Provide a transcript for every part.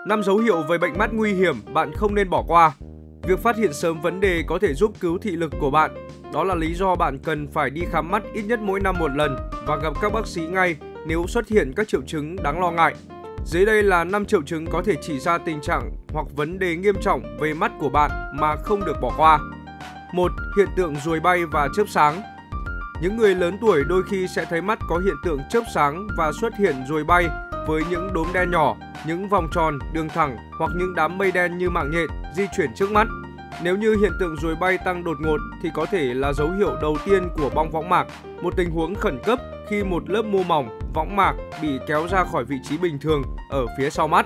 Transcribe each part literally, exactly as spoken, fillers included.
năm dấu hiệu về bệnh mắt nguy hiểm bạn không nên bỏ qua. Việc phát hiện sớm vấn đề có thể giúp cứu thị lực của bạn. Đó là lý do bạn cần phải đi khám mắt ít nhất mỗi năm một lần và gặp các bác sĩ ngay nếu xuất hiện các triệu chứng đáng lo ngại. Dưới đây là năm triệu chứng có thể chỉ ra tình trạng hoặc vấn đề nghiêm trọng về mắt của bạn mà không được bỏ qua. một. Hiện tượng ruồi bay và chớp sáng. Những người lớn tuổi đôi khi sẽ thấy mắt có hiện tượng chớp sáng và xuất hiện ruồi bay với những đốm đen nhỏ, những vòng tròn, đường thẳng hoặc những đám mây đen như mạng nhện di chuyển trước mắt. Nếu như hiện tượng ruồi bay tăng đột ngột thì có thể là dấu hiệu đầu tiên của bong võng mạc, một tình huống khẩn cấp khi một lớp mô mỏng, võng mạc bị kéo ra khỏi vị trí bình thường ở phía sau mắt.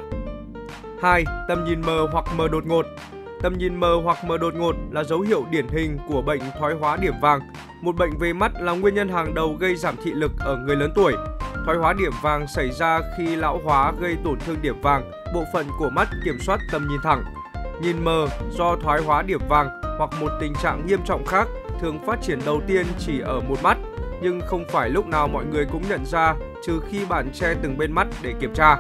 hai. Tầm nhìn mờ hoặc mờ đột ngột. Tầm nhìn mờ hoặc mờ đột ngột là dấu hiệu điển hình của bệnh thoái hóa điểm vàng. Một bệnh về mắt là nguyên nhân hàng đầu gây giảm thị lực ở người lớn tuổi. Thoái hóa điểm vàng xảy ra khi lão hóa gây tổn thương điểm vàng, bộ phận của mắt kiểm soát tầm nhìn thẳng. Nhìn mờ do thoái hóa điểm vàng hoặc một tình trạng nghiêm trọng khác thường phát triển đầu tiên chỉ ở một mắt, nhưng không phải lúc nào mọi người cũng nhận ra trừ khi bạn che từng bên mắt để kiểm tra.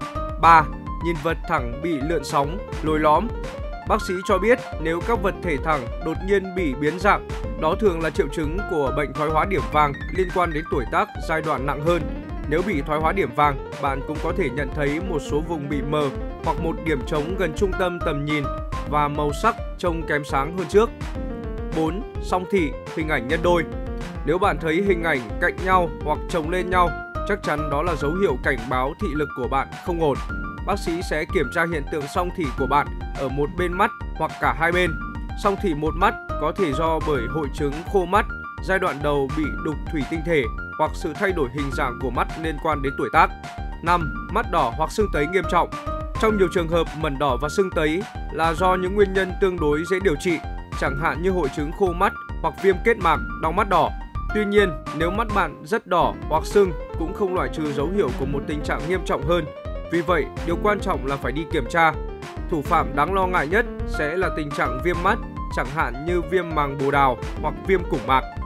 ba. Nhìn vật thẳng bị lượn sóng, lồi lõm. Bác sĩ cho biết nếu các vật thể thẳng đột nhiên bị biến dạng, đó thường là triệu chứng của bệnh thoái hóa điểm vàng liên quan đến tuổi tác giai đoạn nặng hơn. Nếu bị thoái hóa điểm vàng, bạn cũng có thể nhận thấy một số vùng bị mờ hoặc một điểm trống gần trung tâm tầm nhìn và màu sắc trông kém sáng hơn trước. bốn. Song thị, hình ảnh nhân đôi. Nếu bạn thấy hình ảnh cạnh nhau hoặc chồng lên nhau, chắc chắn đó là dấu hiệu cảnh báo thị lực của bạn không ổn. Bác sĩ sẽ kiểm tra hiện tượng song thị của bạn ở một bên mắt hoặc cả hai bên. Song thị một mắt có thể do bởi hội chứng khô mắt, giai đoạn đầu bị đục thủy tinh thể hoặc sự thay đổi hình dạng của mắt liên quan đến tuổi tác. năm. Mắt đỏ hoặc sưng tấy nghiêm trọng. Trong nhiều trường hợp, mẩn đỏ và sưng tấy là do những nguyên nhân tương đối dễ điều trị, chẳng hạn như hội chứng khô mắt hoặc viêm kết mạc, đau mắt đỏ. Tuy nhiên, nếu mắt bạn rất đỏ hoặc sưng cũng không loại trừ dấu hiệu của một tình trạng nghiêm trọng hơn. Vì vậy, điều quan trọng là phải đi kiểm tra. Thủ phạm đáng lo ngại nhất sẽ là tình trạng viêm mắt, chẳng hạn như viêm màng bồ đào hoặc viêm củng mạc.